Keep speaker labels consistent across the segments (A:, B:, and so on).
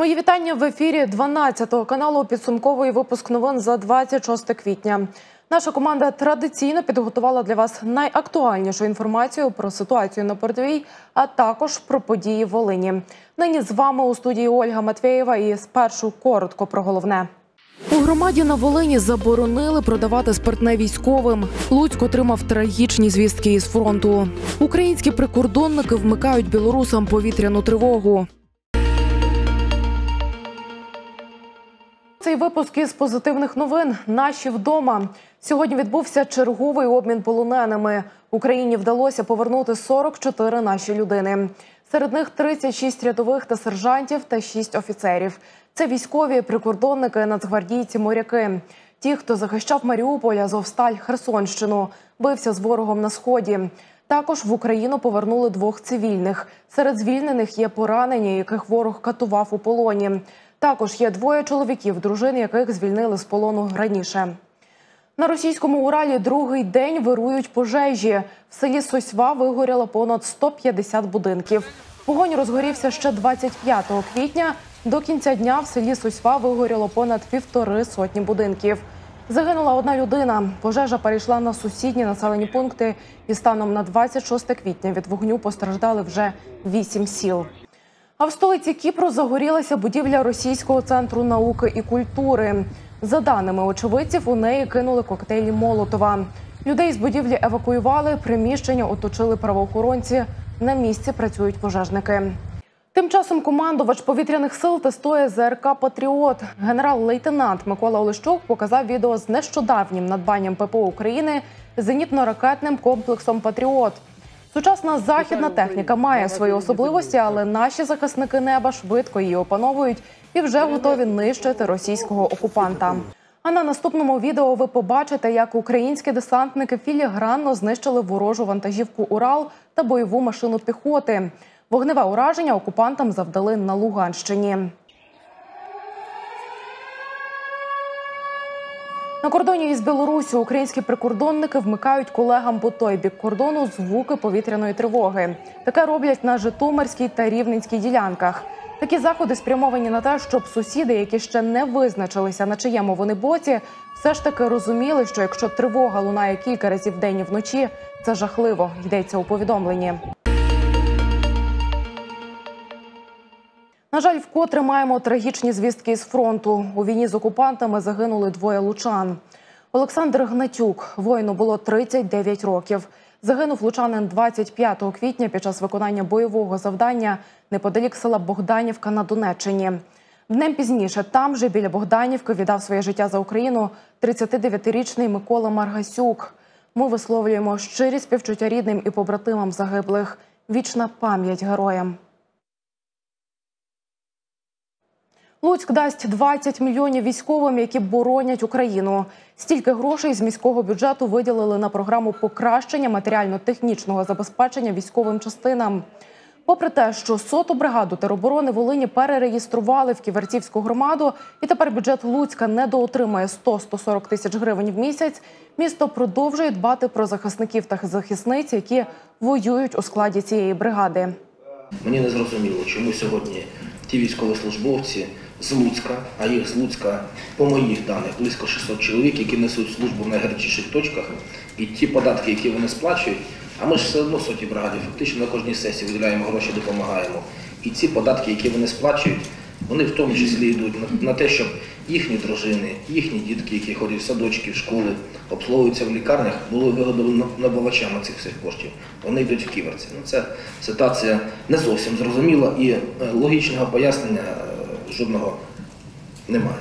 A: Мої вітання в ефірі 12-го каналу. Підсумковий випуск новин за 26 квітня. Наша команда традиційно підготувала для вас найактуальнішу інформацію про ситуацію на передовій, а також про події в Волині. Нині з вами у студії Ольга Матвєєва і спершу коротко про головне. У громаді на Волині заборонили продавати спиртне військовим. Луцьк отримав трагічні звістки із фронту. Українські прикордонники вмикають білорусам повітряну тривогу. Цей випуск із позитивних новин. Наші вдома. Сьогодні відбувся черговий обмін полоненими. Україні вдалося повернути 44 наші людини. Серед них 36 рядових та сержантів та 6 офіцерів. Це військові, прикордонники, нацгвардійці, моряки. Ті, хто захищав Маріуполь, Азовсталь, Херсонщину, бився з ворогом на Сході. Також в Україну повернули 2 цивільних. Серед звільнених є поранені, яких ворог катував у полоні. Також є 2 чоловіків, дружини яких звільнили з полону раніше. На російському Уралі другий день вирують пожежі. В селі Сосьва вигоріло понад 150 будинків. Вогонь розгорівся ще 25 квітня. До кінця дня в селі Сосьва вигоріло понад 1,5 сотні будинків. Загинула 1 людина. Пожежа перейшла на сусідні населені пункти. І станом на 26 квітня від вогню постраждали вже 8 сіл. А в столиці Кіпру загорілася будівля Російського центру науки і культури. За даними очевидців, у неї кинули коктейлі Молотова. Людей з будівлі евакуювали, приміщення оточили правоохоронці. На місці працюють пожежники. Тим часом командувач повітряних сил тестує ЗРК «Патріот». Генерал-лейтенант Микола Олещук показав відео з нещодавнім надбанням ППО України зенітно-ракетним комплексом «Патріот». Сучасна західна техніка має свої особливості, але наші захисники неба швидко її опановують і вже готові нищити російського окупанта. А на наступному відео ви побачите, як українські десантники філігранно знищили ворожу вантажівку «Урал» та бойову машину піхоти. Вогневе ураження окупантам завдали на Луганщині. На кордоні із Білоруссю українські прикордонники вмикають колегам по той бік кордону звуки повітряної тривоги. Таке роблять на Житомирській та Рівненській ділянках. Такі заходи спрямовані на те, щоб сусіди, які ще не визначилися, на чиєму вони боці, все ж таки розуміли, що якщо тривога лунає кілька разів вдень і вночі, це жахливо, йдеться у повідомленні. На жаль, вкотре маємо трагічні звістки з фронту. У війні з окупантами загинули 2 лучан. Олександр Гнатюк, воїну було 39 років. Загинув лучанин 25 квітня під час виконання бойового завдання неподалік села Богданівка на Донеччині. Днем пізніше там же біля Богданівки віддав своє життя за Україну 39-річний Микола Маргасюк. Ми висловлюємо щирі співчуття рідним і побратимам загиблих. Вічна пам'ять героям. Луцьк дасть 20 мільйонів військовим, які боронять Україну. Стільки грошей з міського бюджету виділили на програму покращення матеріально-технічного забезпечення військовим частинам. Попри те, що 100-ту бригаду тероборони Волині перереєстрували в Ківерцівську громаду, і тепер бюджет Луцька недоотримує 100-140 тисяч гривень в місяць, місто продовжує дбати про захисників та захисниць, які воюють у складі цієї бригади.
B: Мені не зрозуміло, чому сьогодні ті військовослужбовці з Луцька, а їх з Луцька, по моїх даних, близько 600 чоловік, які несуть службу в найгарячіших точках, і ті податки, які вони сплачують, а ми ж все одно в 100-й бригаді, фактично на кожній сесії виділяємо гроші, допомагаємо. І ці податки, які вони сплачують, вони в тому числі йдуть на те, щоб їхні дружини, їхні дітки, які ходять в садочки, в школи, обслуговуються в лікарнях, були вигодовані набувачами цих всіх коштів. Вони йдуть в Ківерці. Це ситуація не зовсім зрозуміла і логічного пояснення жодного немає.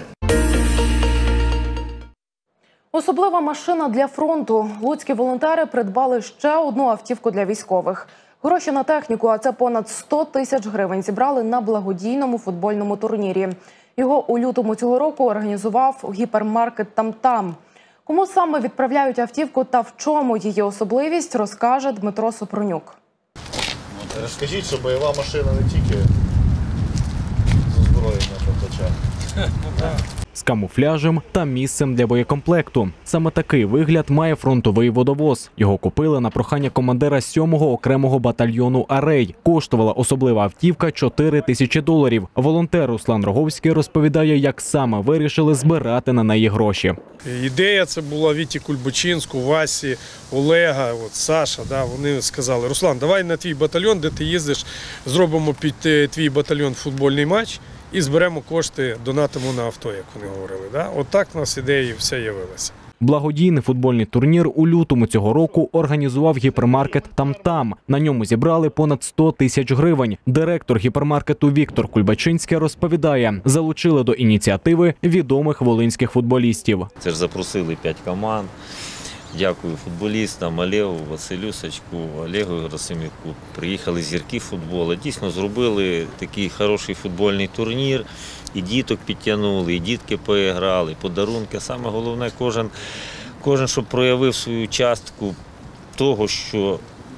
A: Особлива машина для фронту. Луцькі волонтери придбали ще 1 автівку для військових. Гроші на техніку, а це понад 100 тисяч гривень, зібрали на благодійному футбольному турнірі. Його у лютому цього року організував гіпермаркет «Там-Там». Кому саме відправляють автівку та в чому її особливість, розкаже Дмитро Супрунюк.
C: Розкажіть, що бойова машина не тільки з озброєння,
D: з камуфляжем та місцем для боєкомплекту. Саме такий вигляд має фронтовий водовоз. Його купили на прохання командира 7-го окремого батальйону «Арей». Коштувала особлива автівка $4000. Волонтер Руслан Роговський розповідає, як саме вирішили збирати на неї гроші.
E: Ідея це була Віті Кульбочинську, Васі, Олега, Саша. Вони сказали: Руслан, давай на твій батальйон, де ти їздиш, зробимо під твій батальйон футбольний матч і зберемо кошти, донатимо на авто, як вони говорили. Отак у нас ідея все з'явилася.
D: Благодійний футбольний турнір у лютому цього року організував гіпермаркет «Там-Там». На ньому зібрали понад 100 тисяч гривень. Директор гіпермаркету Віктор Кульбачинський розповідає, залучили до ініціативи відомих волинських футболістів.
F: Це ж запросили 5 команд. Дякую футболістам, Олегу, Василю Сачку, Олегу Герасимюку. Приїхали зірки футболу. Дійсно зробили такий хороший футбольний турнір. І діток підтягнули, і дітки поіграли, подарунки. Саме головне, кожен, щоб проявив свою частку того, що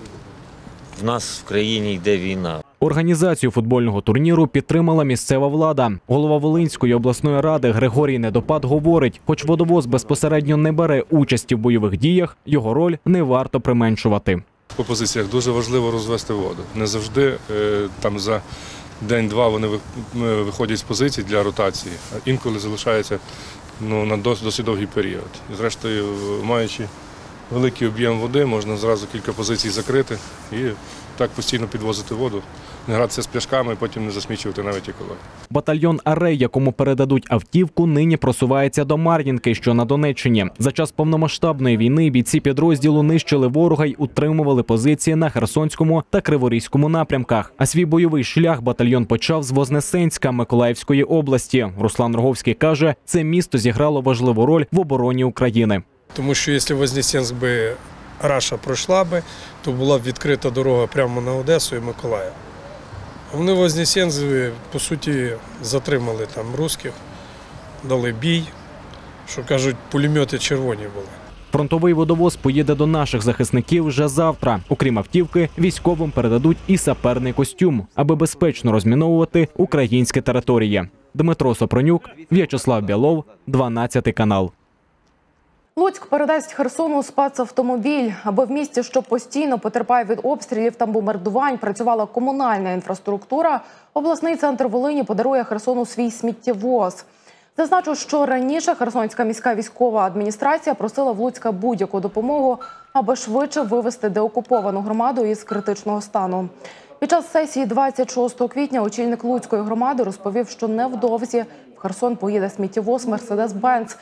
F: в нас в країні йде війна.
D: Організацію футбольного турніру підтримала місцева влада. Голова Волинської обласної ради Григорій Недопад говорить, хоч водовоз безпосередньо не бере участі в бойових діях, його роль не варто применшувати.
G: По позиціях дуже важливо розвести воду. Не завжди там за день-два вони виходять з позицій для ротації, а інколи залишаються на досить довгий період. І зрештою, маючи великий об'єм води, можна зразу кілька позицій закрити і так постійно підвозити воду, не гратися з пляшками і потім не засмічувати навіть екологію.
D: Батальйон «Арей», якому передадуть автівку, нині просувається до Мар'їнки, що на Донеччині. За час повномасштабної війни бійці підрозділу нищили ворога й утримували позиції на Херсонському та Криворізькому напрямках. А свій бойовий шлях батальйон почав з Вознесенська Миколаївської області. Руслан Роговський каже, це місто зіграло важливу роль в обороні України.
E: Тому що якщо Вознесенськ би Раша пройшла би, то була б відкрита дорога прямо на Одесу і Миколаїв. Вони в Вознесенську, по суті, затримали там русських, дали бій, що кажуть, пулемети червоні були.
D: Фронтовий водовоз поїде до наших захисників вже завтра. Окрім автівки, військовим передадуть і саперний костюм, аби безпечно розміновувати українські території. Дмитро Сопронюк, В'ячеслав Білов, 12 канал.
A: Луцьк передасть Херсону спецавтомобіль. Аби в місті, що постійно потерпає від обстрілів та бомбардувань, працювала комунальна інфраструктура, обласний центр Волині подарує Херсону свій сміттєвоз. Зазначу, що раніше Херсонська міська військова адміністрація просила в Луцька будь-яку допомогу, аби швидше вивести деокуповану громаду із критичного стану. Під час сесії 26 квітня очільник Луцької громади розповів, що невдовзі в Херсон поїде сміттєвоз «Мерседес-Бенц»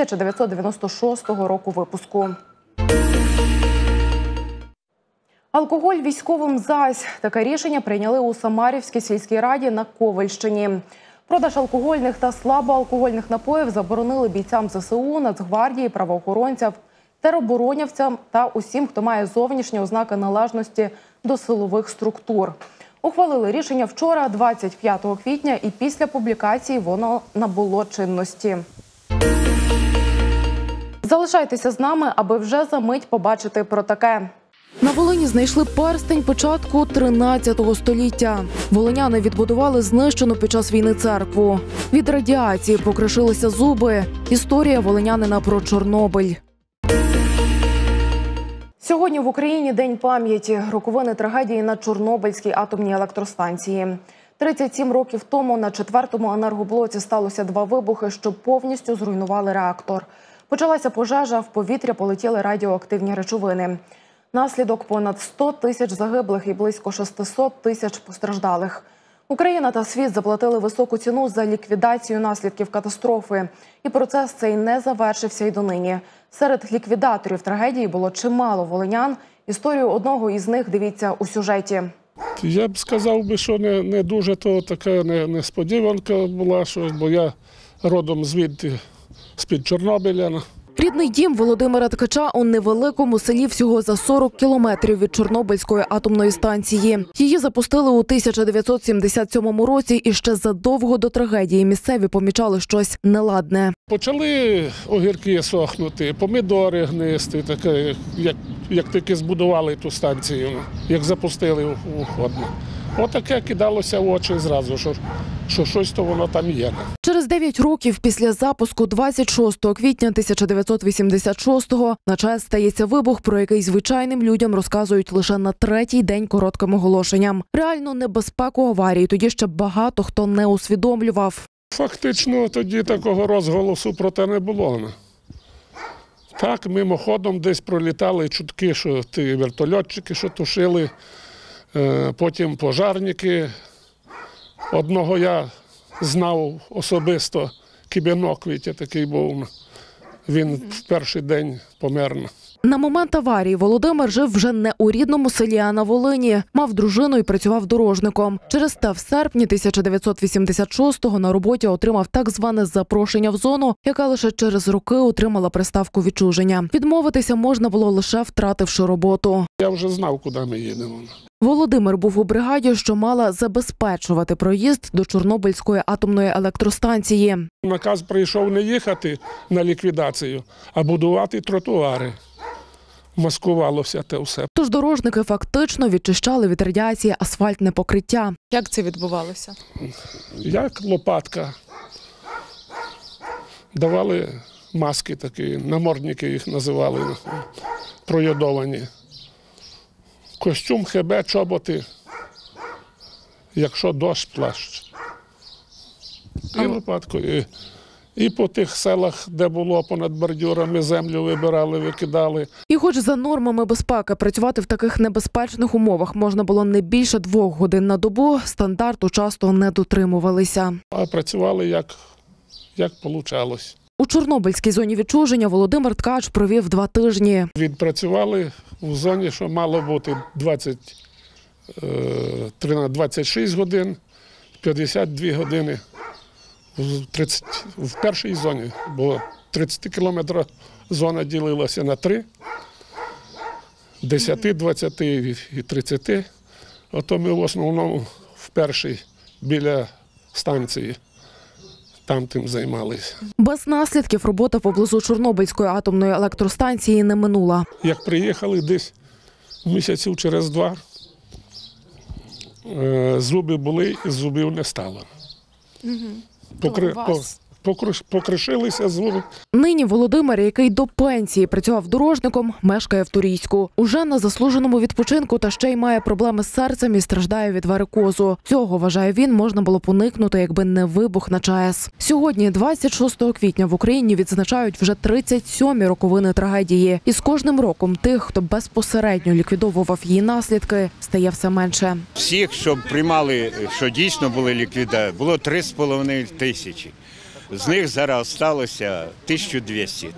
A: 1996 року випуску. Алкоголь військовим зась. Таке рішення прийняли у Самарівській сільській раді на Ковальщині. Продаж алкогольних та слабоалкогольних напоїв заборонили бійцям ЗСУ, Нацгвардії, правоохоронцям, тероборонівцям та усім, хто має зовнішні ознаки належності до силових структур. Ухвалили рішення вчора, 25 квітня, і після публікації воно набуло чинності. Залишайтеся з нами, аби вже за мить побачити про таке. На Волині знайшли перстень початку 13 століття. Волиняни відбудували знищену під час війни церкву. Від радіації покришилися зуби. Історія волинянина про Чорнобиль. Сьогодні в Україні День пам'яті. Роковини трагедії на Чорнобильській атомній електростанції. 37 років тому на 4-му енергоблоці сталося 2 вибухи, що повністю зруйнували реактор. Почалася пожежа, в повітря полетіли радіоактивні речовини. Наслідок понад 100 тисяч загиблих і близько 600 тисяч постраждалих. Україна та світ заплатили високу ціну за ліквідацію наслідків катастрофи. І процес цей не завершився й донині. Серед ліквідаторів трагедії було чимало волинян. Історію одного із них дивіться у сюжеті.
H: Я б сказав, що не дуже то така несподіванка була, бо я родом звідти, з-під Чорнобиля.
A: Рідний дім Володимира Ткача у невеликому селі всього за 40 кілометрів від Чорнобильської атомної станції. Її запустили у 1977 році і ще задовго до трагедії місцеві помічали щось неладне.
H: Почали огірки сохнути, помідори гнисти, таке, як тільки збудували ту станцію, як запустили у ход. Отаке кидалося в очі зразу, що що щось то воно там є.
A: Через 9 років після запуску 26 квітня 1986-го на ЧАЕС стається вибух, про який звичайним людям розказують лише на третій день коротким оголошенням. Реальну небезпеку аварії тоді ще багато хто не усвідомлював.
H: Фактично тоді такого розголосу про те не було. Так, мимоходом десь пролітали чутки, що ті вертольотчики, що тушили, потім пожарники. Одного я знав особисто, Кібінок, Вітя такий був. Він в перший день помер.
A: На момент аварії Володимир жив вже не у рідному селі, а на Волині. Мав дружину і працював дорожником. Через те в серпні 1986-го на роботі отримав так зване запрошення в зону, яка лише через роки отримала приставку відчуження. Відмовитися можна було лише втративши роботу.
H: Я вже знав, куди ми їдемо.
A: Володимир був у бригаді, що мала забезпечувати проїзд до Чорнобильської атомної електростанції.
H: Наказ прийшов не їхати на ліквідацію, а будувати тротуари. Маскувалося те все.
A: Тож дорожники фактично відчищали від радіації асфальтне покриття.
I: Як це відбувалося?
H: Як лопатка. Давали маски такі, намордники їх називали, пройодовані. Костюм, ХБ, чоботи, якщо дощ, плащ. І лопаткою. І по тих селах, де було понад бордюрами, землю вибирали, викидали.
A: І хоч за нормами безпеки працювати в таких небезпечних умовах можна було не більше 2 годин на добу, стандарту часто не дотримувалися.
H: А працювали як вийшло.
A: У Чорнобильській зоні відчуження Володимир Ткач провів 2 тижні.
H: Відпрацювали в зоні, що мало бути 26 годин, 52 години. В першій зоні, бо 30 кілометрів зона ділилася на 3, 10, 20 і 30. Ото ми в основному в першій біля станції там тим займалися.
A: Без наслідків робота поблизу Чорнобильської атомної електростанції не минула.
H: Як приїхали десь місяців через 2, зуби були і зубів не стало. Покришилися зуби.
A: Нині Володимир, який до пенсії працював дорожником, мешкає в Турійську. Уже на заслуженому відпочинку та ще й має проблеми з серцем і страждає від варикозу. Цього, вважає він, можна було уникнути, якби не вибух на ЧАЕС. Сьогодні, 26 квітня, в Україні відзначають вже 37-мі роковини трагедії. І з кожним роком тих, хто безпосередньо ліквідовував її наслідки, стає все менше.
J: Всіх, що приймали, що дійсно були ліквідації, було 3,5 тисячі. З них зараз залишилося 1200,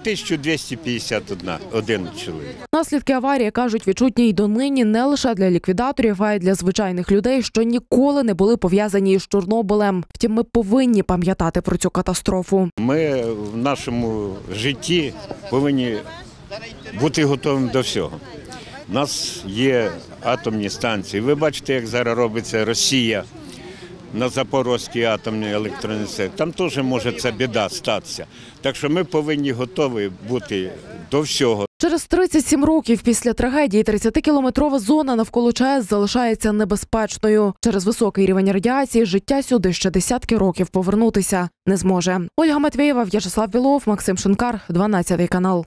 J: 1251 чоловік.
A: Наслідки аварії, кажуть, відчутні й донині не лише для ліквідаторів, а й для звичайних людей, що ніколи не були пов'язані із Чорнобилем. Втім, ми повинні пам'ятати про цю катастрофу.
J: Ми в нашому житті повинні бути готовими до всього. У нас є атомні станції. Ви бачите, як зараз робиться Росія на Запорозькій атомній електростанції. Там теж може ця біда статися. Так що ми повинні готові бути до всього.
A: Через 37 років після трагедії 30-кілометрова зона навколо ЧАЕС залишається небезпечною. Через високий рівень радіації життя сюди ще десятки років повернутися не зможе. Ольга Матвєєва, В'ячеслав Білов, Максим Шинкар, 12 канал.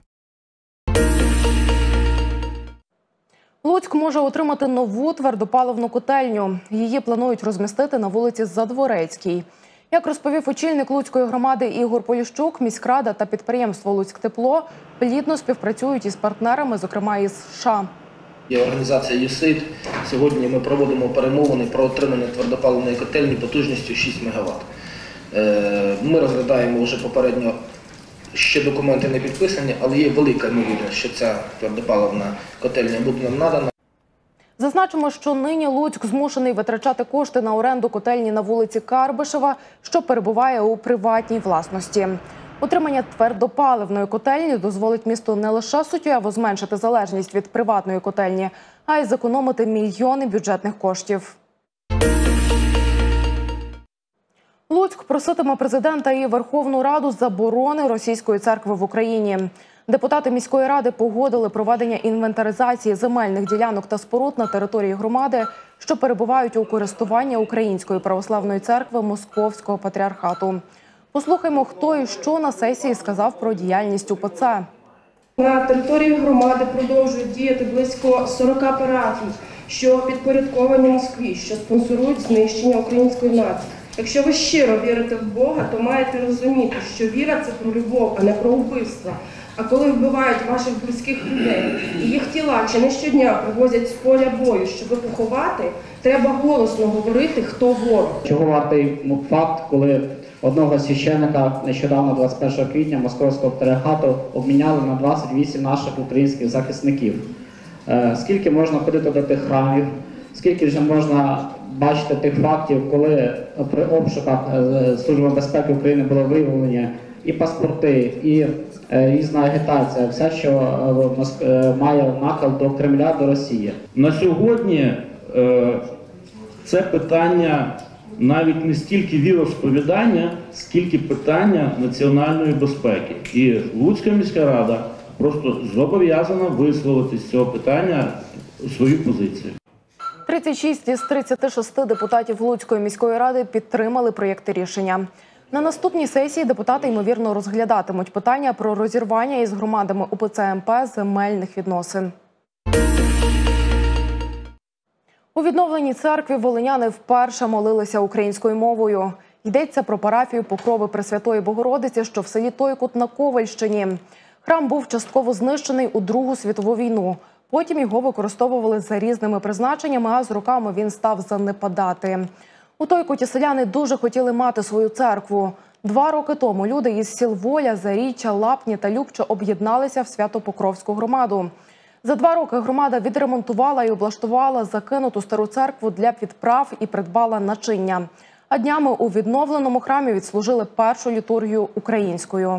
A: Луцьк може отримати нову твердопаливну котельню. Її планують розмістити на вулиці Задворецькій. Як розповів очільник Луцької громади Ігор Поліщук, міськрада та підприємство «Луцьктепло» плідно співпрацюють із партнерами, зокрема із США.
B: Є організація «ЮСАІД». Сьогодні ми проводимо перемовини про отримання твердопаливної котельні потужністю 6 МВт. Ми розглядаємо вже попередньо, ще документи не підписані, але є велика ймовірність, що ця твердопаливна котельня буде нам надана.
A: Зазначимо, що нині Луцьк змушений витрачати кошти на оренду котельні на вулиці Карбишева, що перебуває у приватній власності. Отримання твердопаливної котельні дозволить місту не лише суттєво зменшити залежність від приватної котельні, а й зекономити мільйони бюджетних коштів. Луцьк проситиме президента і Верховну Раду заборони російської церкви в Україні. Депутати міської ради погодили проведення інвентаризації земельних ділянок та споруд на території громади, що перебувають у користуванні Української православної церкви Московського патріархату. Послухаймо, хто і що на сесії сказав про діяльність УПЦ.
I: На території громади продовжують діяти близько 40 парафій, що підпорядковані Москві, що спонсорують знищення української нації. Якщо ви щиро вірите в Бога, то маєте розуміти, що віра – це про любов, а не про вбивство. А коли вбивають ваших близьких людей і їх тіла чи не щодня привозять з поля бою, щоб поховати, треба голосно говорити, хто ворог.
K: Чого вартий факт, коли одного священника нещодавно, 21 квітня, Московського патріархату обміняли на 28 наших українських захисників. Скільки можна ходити до тих храмів, скільки вже можна бачити тих фактів, коли при обшуках Служби безпеки України було виявлені і паспорти, і різна агітація, все, що має накал до Кремля, до Росії.
L: На сьогодні це питання навіть не стільки віросповідання, скільки питання національної безпеки. І Луцька міська рада просто зобов'язана висловити з цього питання свою позицію.
A: 36 із 36 депутатів Луцької міської ради підтримали проєкти рішення. На наступній сесії депутати, ймовірно, розглядатимуть питання про розірвання із громадами УПЦ МП земельних відносин. У відновленій церкві волиняни вперше молилися українською мовою. Йдеться про парафію Покрови Пресвятої Богородиці, що в селі Тойкут на Ковальщині. Храм був частково знищений у Другу світову війну. Потім його використовували за різними призначеннями, а з роками він став занепадати. У Тойкуті селяни дуже хотіли мати свою церкву. 2 роки тому люди із сіл Воля, Заріччя, Лапні та Любче об'єдналися в Свято-Покровську громаду. За 2 роки громада відремонтувала і облаштувала закинуту стару церкву для відправ і придбала начиння. А днями у відновленому храмі відслужили першу літургію українською.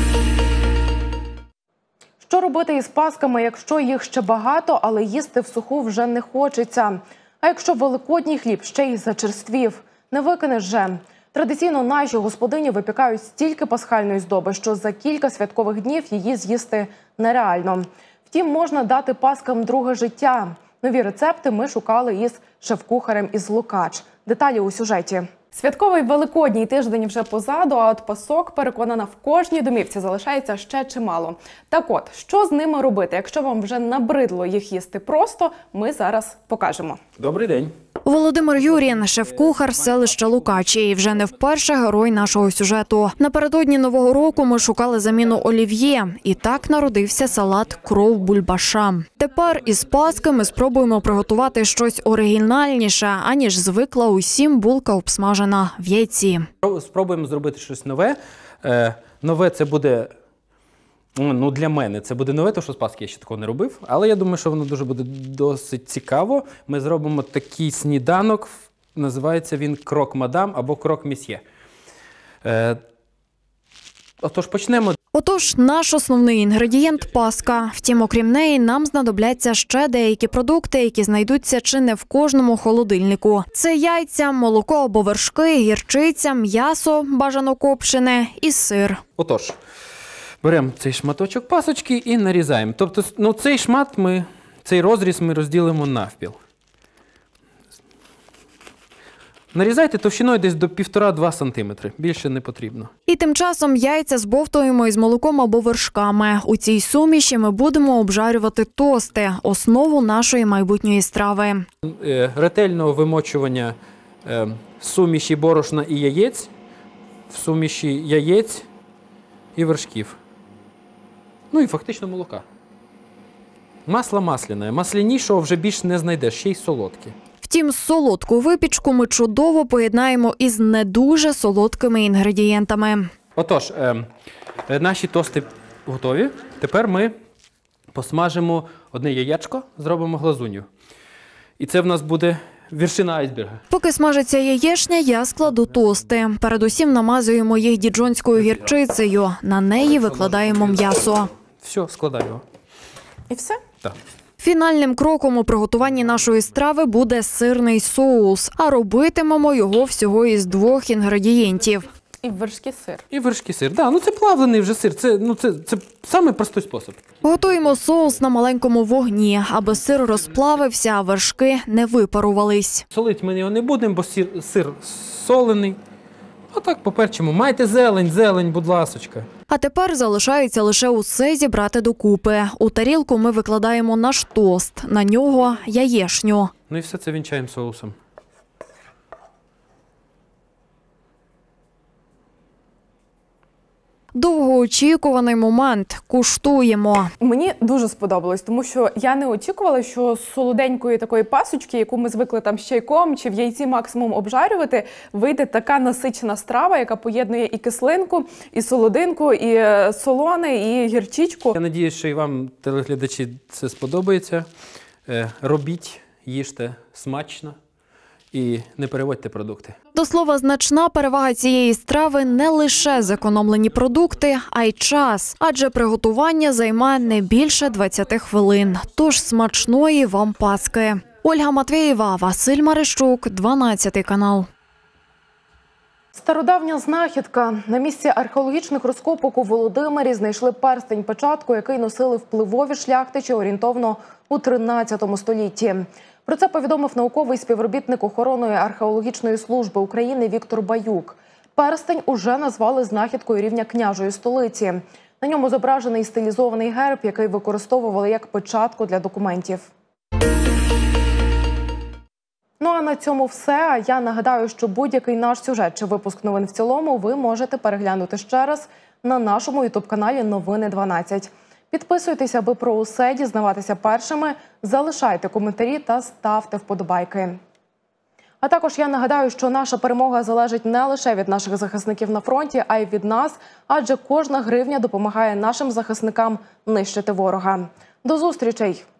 A: Що робити із пасками, якщо їх ще багато, але їсти в суху вже не хочеться? А якщо великодній хліб ще й зачерствів? Не викинеш же. Традиційно наші господині випікають стільки пасхальної здоби, що за кілька святкових днів її з'їсти нереально. Втім, можна дати паскам друге життя. Нові рецепти ми шукали із шеф-кухарем із Лукач. Деталі у сюжеті.
M: Святковий великодній тиждень вже позаду, а от пасок, переконана, в кожній домівці залишається ще чимало. Так от, що з ними робити, якщо вам вже набридло їх їсти просто, ми зараз покажемо.
N: Добрий день.
O: Володимир Юрін – шеф-кухар селища Лукачі і вже не вперше герой нашого сюжету. Напередодні Нового року ми шукали заміну олів'є. І так народився салат «Кров бульбаша». Тепер із паски ми спробуємо приготувати щось оригінальніше, аніж звикла усім булка обсмажена в яйці.
N: Спробуємо зробити щось нове. Нове це буде... Ну, для мене це буде нове, тому що з паски я ще такого не робив. Але я думаю, що воно дуже буде досить цікаво. Ми зробимо такий сніданок, називається він крок-мадам або крок-місьє. Отож, почнемо.
O: Отож, наш основний інгредієнт – паска. Втім, окрім неї, нам знадобляться ще деякі продукти, які знайдуться чи не в кожному холодильнику. Це яйця, молоко або вершки, гірчиця, м'ясо, бажано копчене і сир.
N: Отож, беремо цей шматочок пасочки і нарізаємо. Тобто, ну, цей розріз ми розділимо навпіл. Нарізайте товщиною десь до 1,5-2 см. Більше не потрібно.
O: І тим часом яйця збовтуємо із молоком або вершками. У цій суміші ми будемо обжарювати тости – основу нашої майбутньої страви.
N: Ретельного вимочування суміші борошна і яєць, в суміші яєць і вершків. Ну і фактично молока. Масло масляне. Маслянішого вже більш не знайдеш, ще й солодке.
O: Втім, солодку випічку ми чудово поєднаємо із не дуже солодкими інгредієнтами.
N: Отож, наші тости готові. Тепер ми посмажимо одне яєчко, зробимо глазунью. І це в нас буде вершина айсберга.
O: Поки смажиться яєчня, я складу тости. Передусім намазуємо їх діджонською гірчицею. На неї викладаємо м'ясо.
N: Все, складаємо.
M: І все?
N: Так.
O: Фінальним кроком у приготуванні нашої страви буде сирний соус, а робитимемо його всього із 2 інгредієнтів.
M: І вершки сир.
N: І вершки сир. Да, ну це плавлений вже сир. Це самий простий спосіб.
O: Готуємо соус на маленькому вогні, аби сир розплавився, а вершки не випарувались.
N: Солити ми його не будемо, бо сир солений. А так поперчимо. Майте зелень, будь ласочка.
O: А тепер залишається лише усе зібрати докупи. У тарілку ми викладаємо наш тост, на нього яєшню.
N: Ну і все це вінчаємо соусом.
O: Довгоочікуваний момент. Куштуємо.
M: Мені дуже сподобалось, тому що я не очікувала, що з солоденької такої пасочки, яку ми звикли там з чайком чи в яйці максимум обжарювати, вийде така насичена страва, яка поєднує і кислинку, і солодинку, і солоне, і гірчичку.
N: Я сподіваюся, що і вам, телеглядачі, це сподобається. Робіть, їжте смачно і не переводьте продукти.
O: До слова, значна перевага цієї страви не лише зекономлені продукти, а й час. Адже приготування займає не більше 20 хвилин. Тож смачної вам паски. Ольга Матвєєва, Василь Марищук, 12 канал.
A: Стародавня знахідка. На місці археологічних розкопок у Володимирі знайшли перстень-печатку, який носили впливові шляхтичі орієнтовно у 13 столітті. Про це повідомив науковий співробітник Охоронної археологічної служби України Віктор Баюк. Перстень уже назвали знахідкою рівня княжої столиці. На ньому зображений стилізований герб, який використовували як печатку для документів. Ну а на цьому все. Я нагадаю, що будь-який наш сюжет чи випуск новин в цілому ви можете переглянути ще раз на нашому ютуб-каналі Новини 12. Підписуйтесь, аби про усе дізнаватися першими, залишайте коментарі та ставте вподобайки. А також я нагадаю, що наша перемога залежить не лише від наших захисників на фронті, а й від нас, адже кожна гривня допомагає нашим захисникам нищити ворога. До зустрічей!